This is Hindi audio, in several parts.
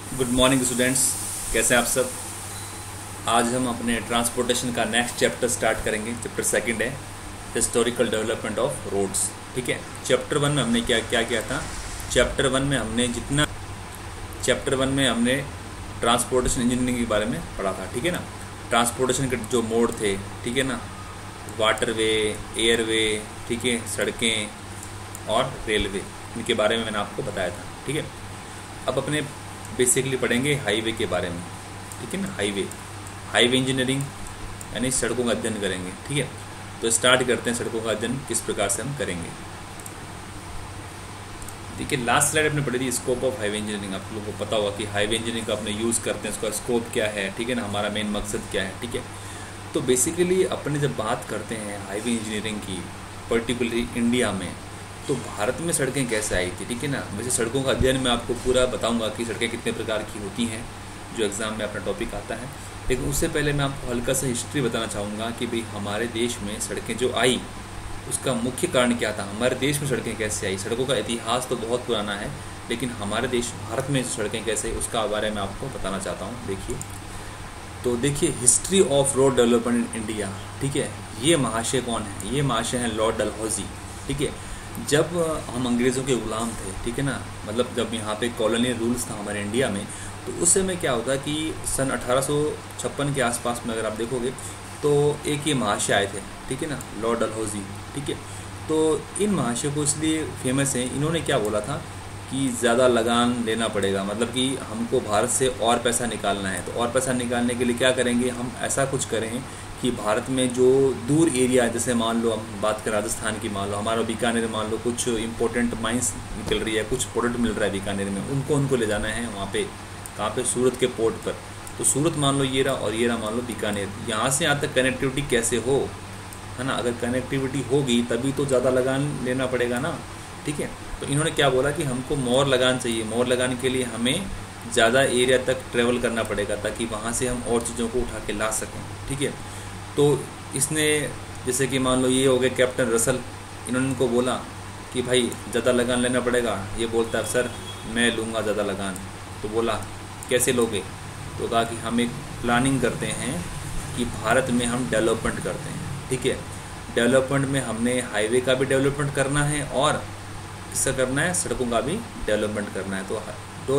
गुड मॉर्निंग स्टूडेंट्स, कैसे हैं आप सब। आज हम अपने ट्रांसपोर्टेशन का नेक्स्ट चैप्टर स्टार्ट करेंगे। चैप्टर सेकंड है हिस्टोरिकल डेवलपमेंट ऑफ रोड्स। ठीक है, चैप्टर वन में हमने क्या क्या किया था। चैप्टर वन में हमने ट्रांसपोर्टेशन इंजीनियरिंग के बारे में पढ़ा था। ठीक है ना, ट्रांसपोर्टेशन के जो मोड थे, ठीक है ना, वाटरवे, एयरवे, ठीक है, सड़कें और रेलवे, इनके बारे में मैंने आपको बताया था। ठीक है, अब अपने बेसिकली पढ़ेंगे हाईवे के बारे में। ठीक है ना, हाईवे इंजीनियरिंग यानी सड़कों का अध्ययन करेंगे। ठीक है, तो स्टार्ट करते हैं सड़कों का अध्ययन किस प्रकार से हम करेंगे। देखिए, लास्ट स्लाइड अपने पढ़ी थी स्कोप ऑफ हाईवे इंजीनियरिंग। आप लोगों को पता होगा कि हाईवे इंजीनियरिंग का अपने यूज़ करते हैं, उसका स्कोप क्या है, ठीक है ना, हमारा मेन मकसद क्या है। ठीक है, तो बेसिकली अपने जब बात करते हैं हाईवे इंजीनियरिंग की, पर्टिकुलरली इंडिया में, तो भारत में सड़कें कैसे आई थी। ठीक है ना, वैसे सड़कों का अध्ययन मैं आपको पूरा बताऊंगा कि सड़कें कितने प्रकार की होती हैं, जो एग्ज़ाम में अपना टॉपिक आता है। लेकिन उससे पहले मैं आपको हल्का सा हिस्ट्री बताना चाहूँगा कि भाई हमारे देश में सड़कें जो आई उसका मुख्य कारण क्या था, हमारे देश में सड़कें कैसे आई। सड़कों का इतिहास तो बहुत पुराना है, लेकिन हमारे देश भारत में सड़कें कैसे आई उसका बारे में आपको बताना चाहता हूँ। देखिए history of road development in India. ठीक है, ये महाशय कौन है, ये महाशय हैं लॉर्ड डलहौजी। ठीक है, जब हम अंग्रेज़ों के ग़ुलाम थे, ठीक है ना, मतलब जब यहाँ पे कॉलोनियल रूल्स था हमारे इंडिया में, तो उस समय क्या होता कि सन 1856 के आसपास में अगर आप देखोगे तो एक ये महाशय आए थे, ठीक है ना, लॉर्ड डलहौजी। ठीक है, तो इन महाशय को इसलिए फेमस हैं, इन्होंने क्या बोला था कि ज़्यादा लगान लेना पड़ेगा, मतलब कि हमको भारत से और पैसा निकालना है। तो और पैसा निकालने के लिए क्या करेंगे, हम ऐसा कुछ करें कि भारत में जो दूर एरिया है, जैसे मान लो हम बात करें राजस्थान की, मान लो हमारा बीकानेर, मान लो कुछ इंपॉर्टेंट माइंस निकल रही है, कुछ प्रोडक्ट मिल रहा है बीकानेर में, उनको ले जाना है वहाँ पे, कहाँ पे, सूरत के पोर्ट पर। तो सूरत मान लो ये रहा, और ये रहा मान लो बीकानेर। यहाँ से यहाँ तक कनेक्टिविटी कैसे हो, है ना, अगर कनेक्टिविटी होगी तभी तो ज़्यादा लगान लेना पड़ेगा ना। ठीक है, तो इन्होंने क्या बोला कि हमको मोर लगान चाहिए। मोर लगान के लिए हमें ज़्यादा एरिया तक ट्रेवल करना पड़ेगा ताकि वहाँ से हम और चीज़ों को उठा के ला सकें। ठीक है, तो इसने जैसे कि मान लो ये हो गए कैप्टन रसल, इन्होंने उनको बोला कि भाई ज़्यादा लगान लेना पड़ेगा। ये बोलता है सर मैं लूँगा ज़्यादा लगान। तो बोला कैसे लोगे, तो कहा कि हम एक प्लानिंग करते हैं कि भारत में हम डेवलपमेंट करते हैं। ठीक है, डेवलपमेंट में हमने हाईवे का भी डेवलपमेंट करना है और किसका करना है, सड़कों का भी डेवलपमेंट करना है। तो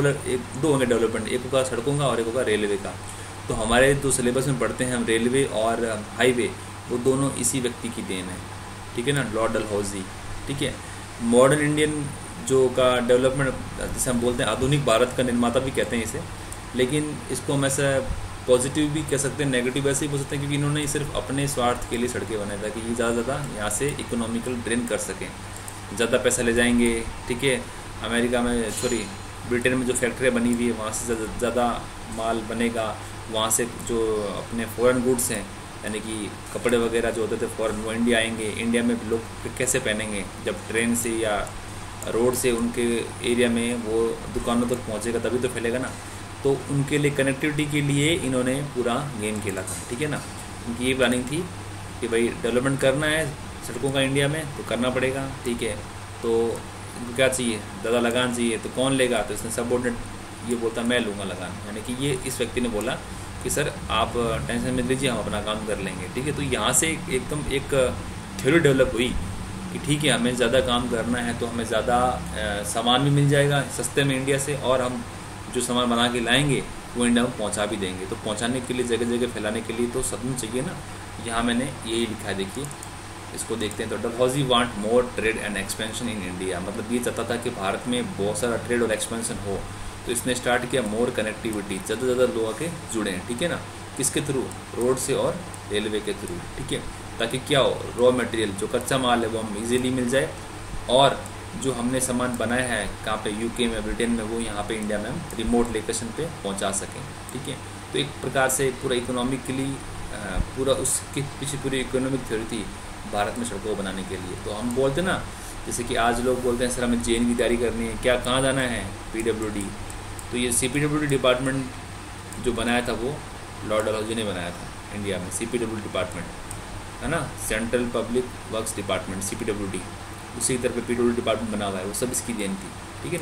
दो होंगे डेवलपमेंट, एक होगा सड़कों का और एक होगा रेलवे का। तो हमारे जो सिलेबस में पढ़ते हैं हम रेलवे और हाईवे, वो दोनों इसी व्यक्ति की देन है। ठीक है ना, लॉर्ड डलहौजी। ठीक है, मॉडर्न इंडियन जो का डेवलपमेंट, जैसे हम बोलते हैं आधुनिक भारत का निर्माता भी कहते हैं इसे, लेकिन इसको हम ऐसा पॉजिटिव भी कह सकते हैं, नेगेटिव ऐसे ही बोल सकते हैं, क्योंकि इन्होंने सिर्फ अपने स्वार्थ के लिए सड़कें बनाई ताकि ये ज़्यादा यहाँ से इकोनॉमिकल ड्रेन कर सकें, ज़्यादा पैसा ले जाएंगे। ठीक है, अमेरिका में, सॉरी, ब्रिटेन में जो फैक्ट्रियाँ बनी हुई है वहाँ से ज़्यादा माल बनेगा। वहाँ से जो अपने फॉरेन गुड्स हैं, यानी कि कपड़े वगैरह जो होते थे फॉरेन, वो इंडिया आएंगे। इंडिया में लोग कैसे पहनेंगे, जब ट्रेन से या रोड से उनके एरिया में वो दुकानों तक पहुँचेगा तभी तो फैलेगा ना। तो उनके लिए कनेक्टिविटी के लिए इन्होंने पूरा गेम खेला था। ठीक है ना, उनकी ये प्लानिंग थी कि भाई डेवलपमेंट करना है सड़कों का इंडिया में तो करना पड़ेगा। ठीक है, तो इनको क्या चाहिए, ज़्यादा लगान चाहिए। तो कौन लेगा, तो इसने सबऑर्डिनेट ये बोलता मैं लूँगा लगान, यानी कि ये इस व्यक्ति ने बोला कि सर आप टेंशन मत लीजिए, हम अपना काम कर लेंगे। ठीक है, तो यहाँ से एकदम एक थ्योरी डेवलप हुई कि ठीक है हमें ज़्यादा काम करना है तो हमें ज़्यादा सामान भी मिल जाएगा सस्ते में इंडिया से, और हम जो सामान बना के लाएंगे वो इंडिया में पहुंचा भी देंगे। तो पहुंचाने के लिए, जगह जगह फैलाने के लिए तो सब चाहिए ना। यहाँ मैंने यही लिखा है, देखिए इसको देखते हैं। तो Dalhousie want more trade and expansion in India, मतलब ये चाहता था कि भारत में बहुत सारा ट्रेड और एक्सपेंशन हो। तो इसने स्टार्ट किया मोर कनेक्टिविटी, ज़्यादा से ज़्यादा लोग आके जुड़े हैं। ठीक है ना, किसके थ्रू, रोड से और रेलवे के थ्रू। ठीक है, ताकि क्या हो, रॉ मटेरियल जो कच्चा माल है वो हम ईजिली मिल जाए, और जो हमने सामान बनाया है कहाँ पे, यूके में, ब्रिटेन में, वो यहाँ पे इंडिया में हम रिमोट लोकेशन पे पहुँचा सकें। ठीक है, तो एक प्रकार से पूरा इकोनॉमिकली पूरा उसके पीछे पूरी इकोनॉमिक थ्योरी थी भारत में सड़कों को बनाने के लिए। तो हम बोलते ना, जैसे कि आज लोग बोलते हैं सर हमें जेन की तैयारी करनी है, क्या कहाँ जाना है, PWD। तो ये CPWD डिपार्टमेंट जो बनाया था वो लॉर्ड डलहौजी ने बनाया था इंडिया में। CPWD डिपार्टमेंट है ना, central public works department, CPWD, उसी तरह पे PWD डिपार्टमेंट बना हुआ है, वो सब इसकी देन थी। ठीक है ना,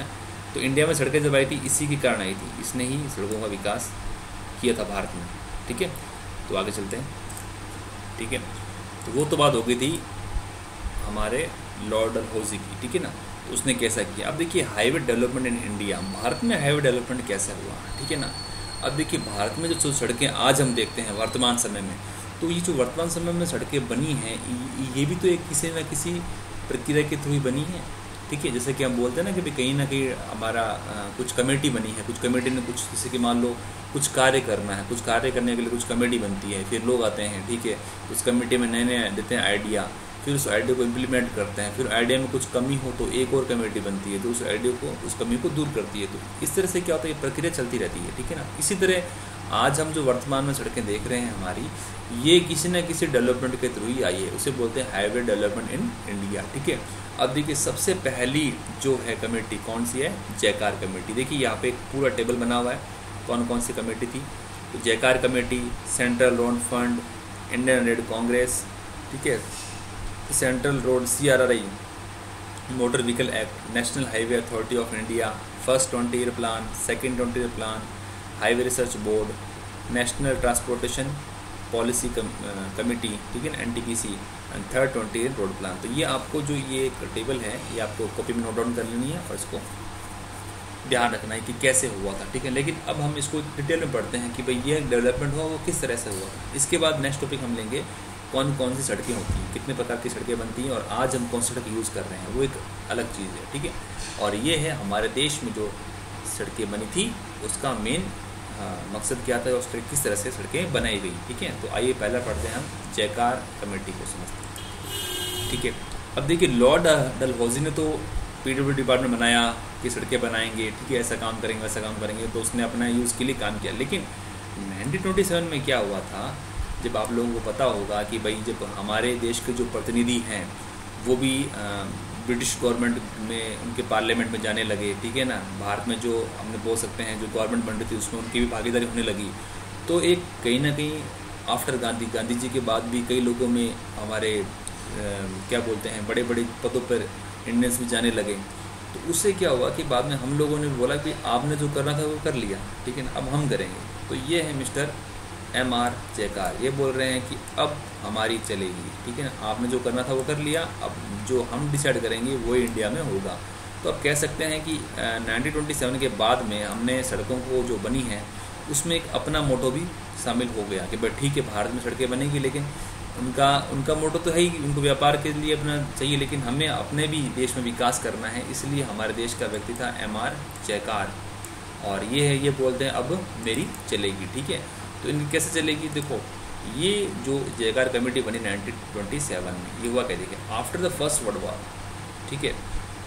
तो इंडिया में सड़कें जब आई थी इसी के कारण आई थी, इसने ही सड़कों का विकास किया था भारत में, ठीक है। तो आगे चलते हैं, ठीक है। तो वो तो बात हो गई थी हमारे लॉर्ड डलहौजी की, ठीक है ना। तो उसने कैसा किया। अब देखिए highway development in India, Bharat में हाईवे डेवलपमेंट कैसे हुआ, ठीक है ना। अब देखिए भारत में जो सड़कें आज हम देखते हैं वर्तमान समय में, तो ये जो वर्तमान समय में सड़कें बनी हैं ये भी तो एक किसी न किसी प्रक्रिया के थ्रू ही बनी है, ठीक है। जैसे कि हम बोलते हैं ना कि भाई कहीं ना कहीं हमारा कुछ कमेटी बनी है, कुछ कमेटी ने कुछ, जैसे कि मान लो कुछ कार्य करना है, कुछ कार्य करने के लिए कुछ कमेटी बनती है, फिर लोग आते हैं, ठीक है। उस कमेटी में नए नए देते हैं आइडिया, फिर उस आइडिया को इम्प्लीमेंट करते हैं, फिर आइडिया में कुछ कमी हो तो एक और कमेटी बनती है, तो उस आइडिया को, उस कमी को दूर करती है। तो इस तरह से क्या होता है, ये प्रक्रिया चलती रहती है, ठीक है ना। इसी तरह आज हम जो वर्तमान में सड़कें देख रहे हैं हमारी, ये किसी न किसी डेवलपमेंट के थ्रू ही आई है, उसे बोलते हैं हाईवे डेवलपमेंट इन इंडिया, ठीक है। अब देखिए सबसे पहली जो है कमेटी कौन सी है, जयकार कमेटी। देखिए यहाँ पे एक पूरा टेबल बना हुआ है कौन कौन सी कमेटी थी। तो Jayakar committee, central road fund, Indian red congress, ठीक है, central road CRRI, motor vehicle act, national highway authority of India, first 20 year plan, second 20 year plan, highway research board, national transportation policy committee, ठीक है ना, NTPC, and third 20 year road plan. तो ये आपको जो ये एक टेबल है ये आपको कॉपी में नोट डाउन कर लेनी है और इसको ध्यान रखना है कि कैसे हुआ था, ठीक है। लेकिन अब हम इसको डिटेल में पढ़ते हैं कि भाई ये डेवलपमेंट हुआ वो किस तरह से हुआ था। इसके बाद नेक्स्ट टॉपिक हम लेंगे कौन कौन सी सड़कें होती हैं, कितने प्रकार की सड़कें बनती हैं, और आज हम कौन सी सड़क यूज़ कर रहे हैं, वो एक अलग चीज़ है, ठीक है। और ये है हमारे देश में जो सड़कें बनी थी उसका मेन मकसद क्या था, उस किस तरह से सड़कें बनाई गई, ठीक है। तो आइए पहला पढ़ते हैं हम जयकार कमेटी को समझते हैं, ठीक है। अब देखिए लॉर्ड डलहौजी ने तो PWD डिपार्टमेंट बनाया कि सड़कें बनाएंगे, ठीक है, ऐसा काम करेंगे वैसा काम करेंगे, तो उसने अपना यूज़ के लिए काम किया। लेकिन 1927 में क्या हुआ था, जब आप लोगों को पता होगा कि भाई जब हमारे देश के जो प्रतिनिधि हैं वो भी ब्रिटिश गवर्नमेंट में, उनके पार्लियामेंट में जाने लगे, ठीक है ना। भारत में जो हमने बोल सकते हैं जो गवर्नमेंट बन रही थी उसमें उनकी भी भागीदारी होने लगी। तो एक कहीं ना कहीं आफ्टर गांधी जी के बाद भी कई लोगों में हमारे क्या बोलते हैं बड़े बड़े पदों पर इंडियंस भी जाने लगे। तो उससे क्या हुआ कि बाद में हम लोगों ने बोला कि आपने जो करना था वो कर लिया, ठीक है ना, अब हम करेंगे। तो ये है मिस्टर MR जयकार, ये बोल रहे हैं कि अब हमारी चलेगी, ठीक है ना, आपने जो करना था वो कर लिया, अब जो हम डिसाइड करेंगे वो इंडिया में होगा। तो अब कह सकते हैं कि 1927 के बाद में हमने सड़कों को जो बनी है उसमें एक अपना मोटो भी शामिल हो गया कि भाई ठीक है भारत में सड़कें बनेगी, लेकिन उनका मोटो तो है ही, उनको व्यापार के लिए अपना चाहिए, लेकिन हमें अपने भी देश में विकास करना है। इसलिए हमारे देश का व्यक्ति था MR जयकार, और ये है, ये बोलते हैं अब मेरी चलेगी, ठीक है। तो इनकी कैसे चलेगी, देखो ये जो जयकार कमेटी बनी 1927 में, ये हुआ क्या, देखिए after the first world war, ठीक है,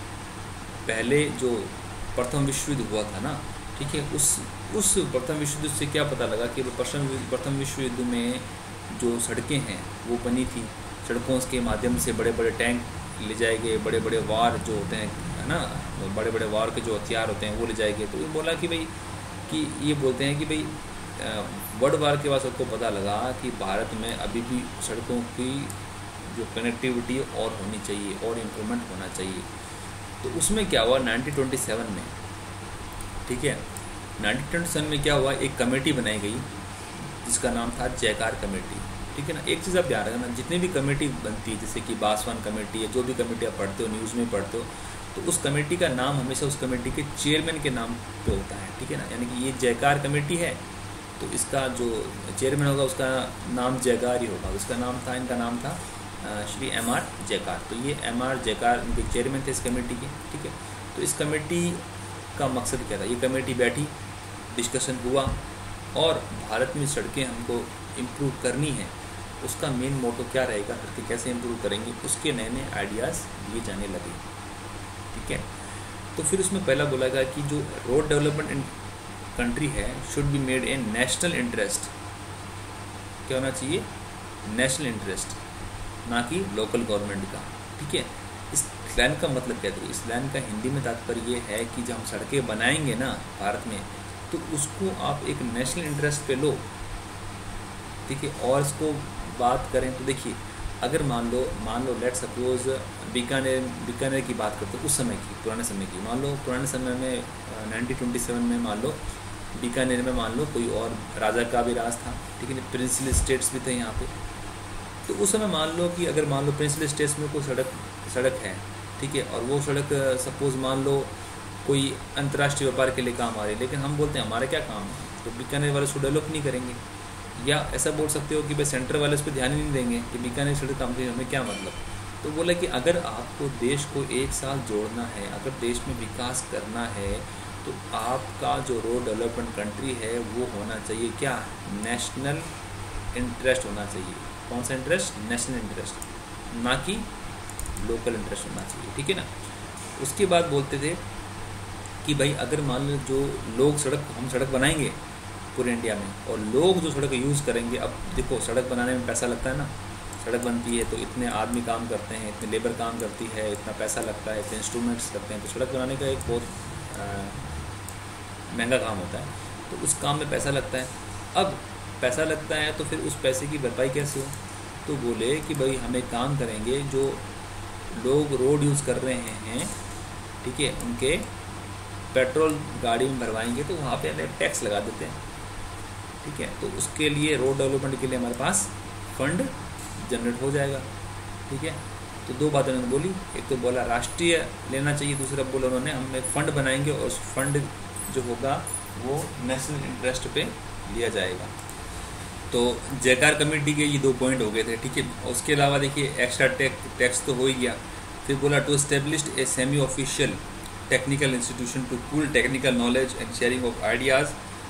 पहले जो प्रथम विश्व युद्ध हुआ था ना, ठीक है, उस प्रथम विश्व युद्ध से क्या पता लगा कि प्रथम विश्व युद्ध में जो सड़कें हैं वो बनी थी, सड़कों के माध्यम से बड़े बड़े टैंक ले जाए गए, बड़े बड़े वार जो होते हैं, है ना, बड़े बड़े वार के जो हथियार होते हैं वो ले जाए गए। तो ये बोला कि भाई कि ये बोलते हैं कि भाई वर्ल्ड वार के बाद सबको पता लगा कि भारत में अभी भी सड़कों की जो कनेक्टिविटी और होनी चाहिए और इम्प्रूवमेंट होना चाहिए। तो उसमें क्या हुआ 1927 में, ठीक है, 1927 में क्या हुआ, एक कमेटी बनाई गई जिसका नाम था जयकार कमेटी, ठीक है ना। एक चीज़ आप ध्यान रखना, जितनी भी कमेटी बनती है, जैसे कि बासवान कमेटी है, जो भी कमेटी आप पढ़ते हो न्यूज़ में पढ़ते हो, तो उस कमेटी का नाम हमेशा उस कमेटी के चेयरमैन के नाम पे होता है, ठीक है ना। यानी कि ये जयकार कमेटी है तो इसका जो चेयरमैन होगा उसका नाम जयकार ही होगा। उसका नाम था, इनका नाम था श्री MR जयकार। तो ये MR जयकार इनके चेयरमैन थे इस कमेटी के, ठीक है। तो इस कमेटी का मकसद क्या था, ये कमेटी बैठी, डिस्कशन हुआ, और भारत में सड़कें हमको इम्प्रूव करनी है, उसका मेन मोटो क्या रहेगा, सड़कें कैसे इम्प्रूव करेंगे, उसके नए नए आइडियाज़ दिए जाने लगे, ठीक है। तो फिर उसमें पहला बोला गया कि जो रोड डेवलपमेंट इन कंट्री है should be made a national interest. क्या होना चाहिए, नेशनल इंटरेस्ट, ना कि लोकल गवर्नमेंट का, ठीक है। इस लाइन का मतलब क्या है, इस लाइन का हिंदी में तात्पर्य ये है कि जब हम सड़कें बनाएंगे ना भारत में, तो उसको आप एक नेशनल इंटरेस्ट पे लो, ठीक है। और इसको बात करें तो देखिए अगर मान लो लेट सपोज बीकानेर की बात करते हैं उस समय की, पुराने समय की। मान लो पुराने समय में 1927 में मान लो बीकानेर में मान लो कोई और राजा का भी राज था, ठीक है, प्रिंसली स्टेट्स भी थे यहाँ पे। तो उस समय मान लो कि अगर मान लो प्रिंसली स्टेट्स में कोई सड़क है, ठीक है, और वो सड़क सपोज मान लो कोई अंतर्राष्ट्रीय व्यापार के लिए काम आ रही है, लेकिन हम बोलते हैं हमारा क्या काम है, तो बीकानेर वाले उसको डेवलप नहीं करेंगे। या ऐसा बोल सकते हो कि भाई सेंटर वाले उस पर ध्यान ही नहीं देंगे कि बीकानेर सड़क काम की हमें क्या मतलब। तो बोला कि अगर आपको देश को एक साथ जोड़ना है, अगर देश में विकास करना है, तो आपका जो रोड डेवलपमेंट कंट्री है वो होना चाहिए क्या, नेशनल इंटरेस्ट होना चाहिए। कौन सा इंटरेस्ट, नेशनल इंटरेस्ट, ना कि लोकल इंटरेस्ट होना चाहिए, ठीक है ना। उसके बाद बोलते थे कि भाई अगर मान लो जो लोग हम सड़क बनाएंगे पूरे इंडिया में, और लोग जो सड़क यूज़ करेंगे, अब देखो सड़क बनाने में पैसा लगता है ना, सड़क बनती है तो इतने आदमी काम करते हैं, इतने लेबर काम करती है, इतना पैसा लगता है, इतने इंस्ट्रूमेंट्स लगते हैं, तो सड़क बनाने का एक बहुत महंगा काम होता है, तो उस काम में पैसा लगता है। अब पैसा लगता है तो फिर उस पैसे की भरपाई कैसे हो, तो बोले कि भाई हम एक काम करेंगे, जो लोग रोड यूज़ कर रहे हैं, ठीक है, उनके पेट्रोल गाड़ी में भरवाएंगे तो वहाँ पे हमें टैक्स लगा देते हैं, ठीक है। तो उसके लिए रोड डेवलपमेंट के लिए हमारे पास फंड जनरेट हो जाएगा, ठीक है। तो दो बातें उन्होंने बोली, एक तो बोला राष्ट्रीय लेना चाहिए, दूसरा बोला उन्होंने हम एक फ़ंड बनाएंगे और उस फंड जो होगा वो नेशनल इंटरेस्ट पे लिया जाएगा। तो जयकार कमेटी के ये 2 पॉइंट हो गए थे, ठीक है। उसके अलावा देखिए एक्स्ट्रा टैक्स तो हो ही गया। फिर बोला to establish a semi official technical institution to pool technical knowledge and sharing of ideas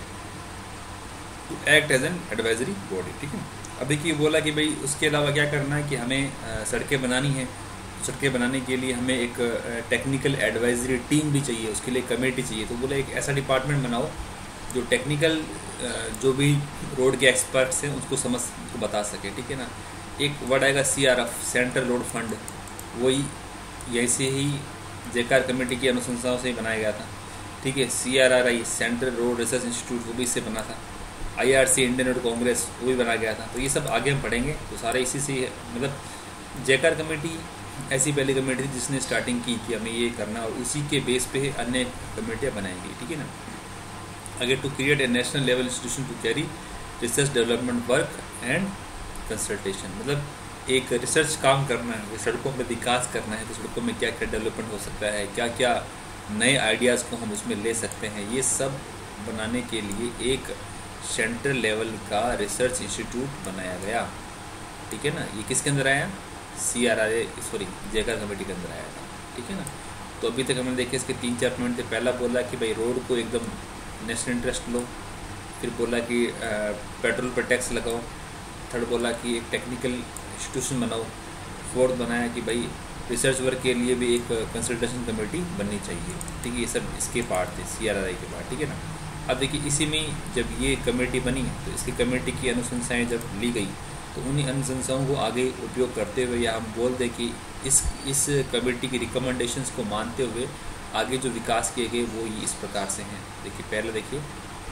to act as an advisory body, ठीक है। अब देखिए बोला कि भाई उसके अलावा क्या करना है कि हमें सड़कें बनानी है, सड़कें बनाने के लिए हमें एक टेक्निकल एडवाइजरी टीम भी चाहिए, उसके लिए कमेटी चाहिए। तो बोला एक ऐसा डिपार्टमेंट बनाओ जो टेक्निकल जो भी रोड के एक्सपर्ट्स हैं उसको उसको बता सके, ठीक है ना। एक वर्ड आएगा CRF, सेंट्रल रोड फंड, वही ऐसे ही जयकार कमेटी की अनुशंसाओं से ही बनाया गया था, ठीक है। CRRI, central road research institute, वो भी इससे बना था। IRC, इंडियन रोड कांग्रेस, वो भी बनाया गया था। तो ये सब आगे हम पढ़ेंगे, तो सारे इसी से मतलब जयकार कमेटी ऐसी पहली कमेटी थी जिसने स्टार्टिंग की कि हमें ये करना, और उसी के बेस पे अन्य कमेटियाँ बनाएंगी, ठीक है ना। आगे to create a national level institution to carry research development work and consultation, मतलब एक रिसर्च काम करना है, सड़कों में विकास करना है, तो सड़कों में क्या क्या डेवलपमेंट हो सकता है, क्या क्या नए आइडियाज़ को हम उसमें ले सकते हैं, ये सब बनाने के लिए एक सेंट्रल लेवल का रिसर्च इंस्टीट्यूट बनाया गया, ठीक है ना। ये किसके अंदर आया, जयकार कमेटी के अंदर आया था, ठीक है ना। तो अभी तक हमने देखे इसके 3-4 पॉइंट थे। पहला बोला कि भाई रोड को एकदम नेशनल इंटरेस्ट लो, फिर बोला कि पेट्रोल पर टैक्स लगाओ, थर्ड बोला कि एक टेक्निकल इंस्टीट्यूशन बनाओ, फोर्थ बनाया कि भाई रिसर्च वर्क के लिए भी एक कंसल्टेशन कमेटी बननी चाहिए, ठीक है। ये सब इसके पार्ट थे, CRRI के पार्ट, ठीक है ना। अब देखिए इसी में जब ये कमेटी बनी तो इसकी कमेटी की अनुशंसाएँ जब ली गई तो उन्हीं अनुशंसाओं को आगे उपयोग करते हुए, या हम बोल दें कि इस कमेटी की रिकमेंडेशंस को मानते हुए आगे जो विकास किए गए वो इस प्रकार से हैं। देखिए पहले देखिए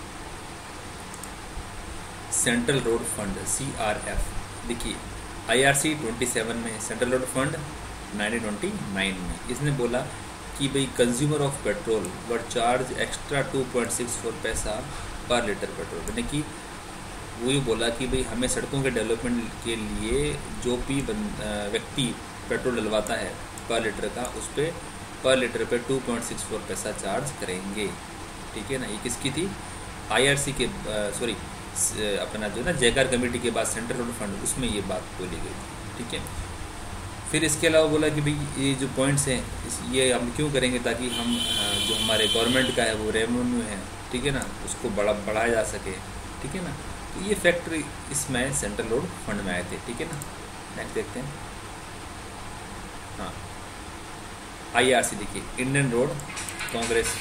सेंट्रल रोड फंड CRF, देखिए IRC 27 में, सेंट्रल रोड फंड 1929 में। इसने बोला कि भाई consumer of petrol were charge extra 2.64 पैसा पर लीटर पेट्रोल, यानी कि वही बोला कि भाई हमें सड़कों के डेवलपमेंट के लिए जो भी व्यक्ति पेट्रोल डलवाता है पर लीटर का, उस पर पर लीटर पे 2.64 पैसा चार्ज करेंगे, ठीक है ना। ये किसकी थी, IRC के अपना जो ना जयकार कमेटी के बाद सेंट्रल रोड फंड, उसमें ये बात बोली गई, ठीक है। फिर इसके अलावा बोला कि भाई ये जो पॉइंट्स हैं ये हम क्यों करेंगे, ताकि हम जो हमारे गवर्नमेंट का है वो रेवेन्यू है, ठीक है ना, उसको बढ़ाया जा सके, ठीक है ना। तो ये फैक्टर इसमें सेंट्रल रोड फंड में आए थे, ठीक है ना। नेक्स्ट देखते हैं, हाँ IRC देखिए, Indian road congress,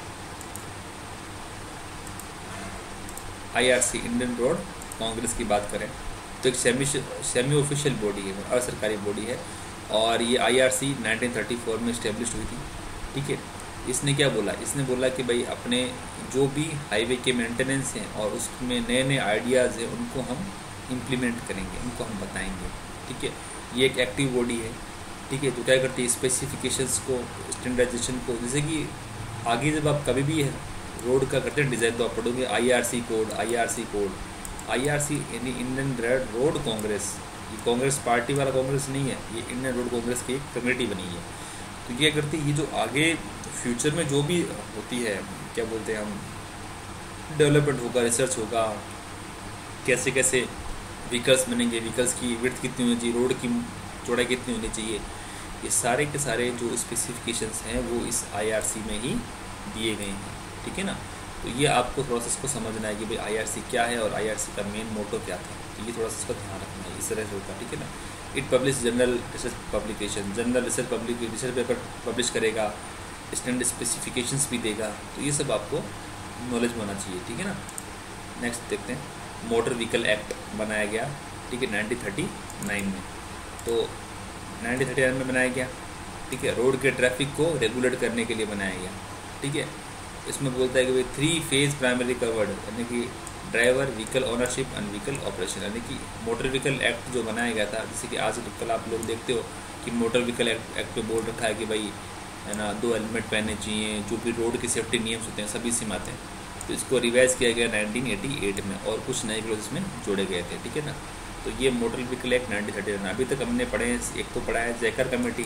IRC Indian road congress की बात करें तो एक सेमी ऑफिशियल बॉडी है, असरकारी बॉडी है, और ये IRC 1934 में इस्टेब्लिश हुई थी, ठीक है। इसने क्या बोला, इसने बोला कि भाई अपने जो भी हाईवे के मेंटेनेंस हैं और उसमें नए नए आइडियाज़ हैं उनको हम इम्प्लीमेंट करेंगे, उनको हम बताएंगे, ठीक है। ये एक एक्टिव बॉडी है, ठीक है, तो क्या करती है स्पेसिफिकेशंस को, स्टैंडर्डाइजेशन को, जैसे कि आगे जब आप कभी भी रोड का करते हैं डिज़ाइन तो आप पढ़ोगे आईआरसी कोड, आईआरसी यानी इंडियन रोड कांग्रेस। ये कांग्रेस पार्टी वाला कांग्रेस नहीं है, ये इंडियन रोड कांग्रेस की एक कम्युनिटी बनी है। तो क्या करती है, ये जो आगे फ्यूचर में जो भी होती है, क्या बोलते हैं हम, डेवलपमेंट होगा, रिसर्च होगा, कैसे कैसे व्हीकल्स बनेंगे, व्हीकल्स की विड्थ कितनी होनी चाहिए, रोड की चौड़ाई कितनी होनी चाहिए, ये सारे के सारे जो स्पेसिफिकेशंस हैं वो इस आईआरसी में ही दिए गए हैं, ठीक है ना। तो ये आपको थोड़ा सा इसको समझना है कि भाई आईआरसी क्या है और आईआरसी का मेन मोटो क्या था, तो ये थोड़ा सा इसका ध्यान रखना है, इस तरह से होगा, ठीक है ना। It publish general research publication, general research paper publish करेगा, स्टैंडर्ड स्पेसिफिकेशंस भी देगा, तो ये सब आपको नॉलेज होना चाहिए, ठीक है ना। नेक्स्ट देखते हैं, मोटर व्हीकल एक्ट बनाया गया, ठीक है, 1939 में। तो 1939 में बनाया गया, ठीक है, रोड के ट्रैफिक को रेगुलेट करने के लिए बनाया गया, ठीक है। इसमें बोलता है कि भाई 3 फेज प्राइमरी कवर्ड, यानी कि driver, vehicle ownership and vehicle operation, यानी कि मोटर व्हीकल एक्ट जो बनाया गया था, जैसे कि आज कल आप लोग देखते हो कि मोटर व्हीकल एक्ट पे बोल रखा है कि भाई है ना 2 हेलमेट पहनने चाहिए, जो भी रोड के सेफ्टी नियम्स होते हैं सभी इसमें आते हैं। तो इसको रिवाइज़ किया गया 1988 में और कुछ नए क्लोज इसमें जोड़े गए थे, ठीक है ना। तो ये मोटर व्हीकल एक्ट 1939 अभी तक हमने पढ़े हैं, एक तो पढ़ा है जयकर कमेटी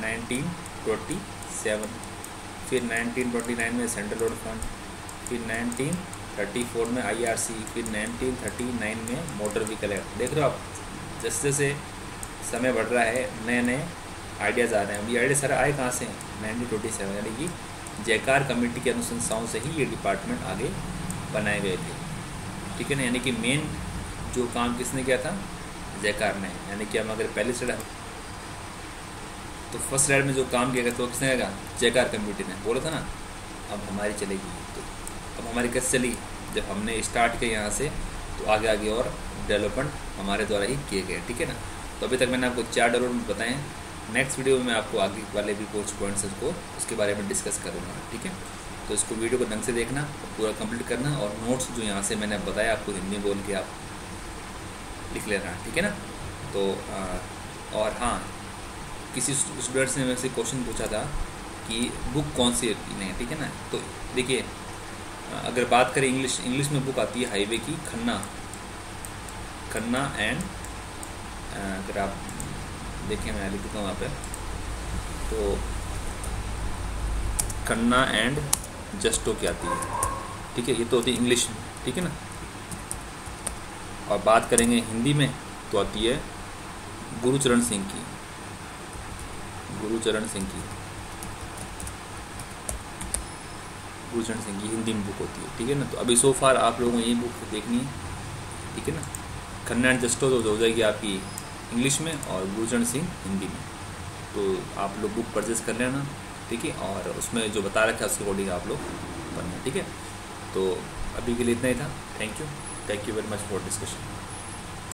1927, फिर 1929 में सेंट्रल रोड फंड, फिर 1934 में आईआरसी, फिर 1939 में मोटर व्हीकल एक्ट। देख रहे हो आप, जैसे जैसे समय बढ़ रहा है नए नए आइडियाज़ आ रहे हैं। ये आइडिया सारा आए कहाँ से हैं, 1927, यानी कि जयकार कमेटी के अनुशंसाओं से ही ये डिपार्टमेंट आगे बनाए गए थे, ठीक है ना। यानी कि मेन जो काम किसने किया था, जयकार ने। यानी कि हम अगर पहले स्लाइड तो फर्स्ट स्लाइड में जो काम किया गया तो किसने किया, जयकार कमेटी ने, बोला था ना। अब हमारी चलेगी, तो अब हमारी कैसे चली, जब हमने स्टार्ट किया यहाँ से तो आगे आगे और डेवलपमेंट हमारे द्वारा ही किए गए, ठीक है ना। तो अभी तक मैंने आपको 4 डेवलपमेंट बताएं। नेक्स्ट वीडियो में मैं आपको आगे वाले भी कुछ पॉइंट्स को उसके बारे में डिस्कस करूँगा, ठीक है। तो इसको वीडियो को ढंग से देखना, पूरा कंप्लीट करना, और नोट्स जो यहाँ से मैंने बताया आपको हिंदी बोल के आप लिख लेना, ठीक है ना। तो और हाँ, किसी स्टूडेंट्स ने मेरे से क्वेश्चन पूछा था कि बुक कौन सी लें, ठीक है ना। तो देखिए, अगर बात करें इंग्लिश में बुक आती है हाईवे की खन्ना एंड, अगर आप देखें मैं लिख देता हूँ वहाँ पे, तो खन्ना एंड जस्टो की आती है, ठीक है, ये तो होती है इंग्लिश में, ठीक है ना। और बात करेंगे हिंदी में तो आती है गुरुचरण सिंह की हिंदी में बुक होती है, ठीक है ना। तो अभी सो फार आप लोगों को यही बुक देखनी है, ठीक है ना। खन्ना एंड जस्टो तो हो जाएगी आपकी इंग्लिश में और गुरुचरण सिंह हिंदी में। तो आप लोग बुक परचेज कर लेना, ठीक है, और उसमें जो बता रखा है उसके अकॉर्डिंग आप लोग पढ़ना, ठीक है। तो अभी के लिए इतना ही था। Thank you very much for discussion.